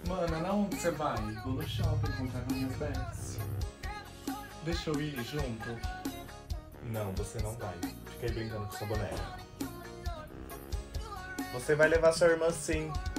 Mana, onde você vai? Vou no shopping comprar com minhas bets. Deixa eu ir junto. Não, você não vai. Fiquei brincando com sua boneca. Você vai levar sua irmã sim.